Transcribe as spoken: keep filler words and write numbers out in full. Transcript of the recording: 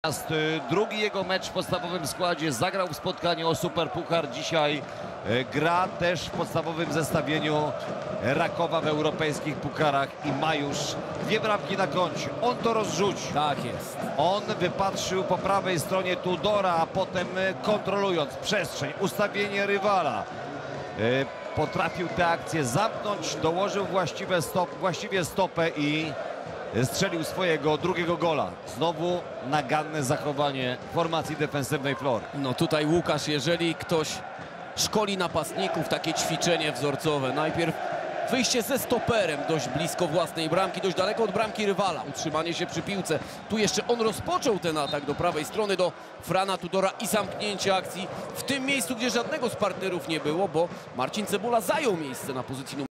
Natomiast drugi jego mecz w podstawowym składzie, zagrał w spotkaniu o Superpuchar. Dzisiaj gra też w podstawowym zestawieniu Rakowa w europejskich pucharach i ma już dwie bramki na koncie. On to rozrzucił. Tak jest. On wypatrzył po prawej stronie Tudora, a potem kontrolując przestrzeń, ustawienie rywala, potrafił tę akcję zamknąć, dołożył właściwe stop, właściwie stopę i strzelił swojego drugiego gola. Znowu naganne zachowanie formacji defensywnej Flory. No tutaj Łukasz, jeżeli ktoś szkoli napastników, takie ćwiczenie wzorcowe, najpierw wyjście ze stoperem dość blisko własnej bramki, dość daleko od bramki rywala, utrzymanie się przy piłce. Tu jeszcze on rozpoczął ten atak do prawej strony do Frana Tudora i zamknięcie akcji w tym miejscu, gdzie żadnego z partnerów nie było, bo Marcin Cebula zajął miejsce na pozycji numer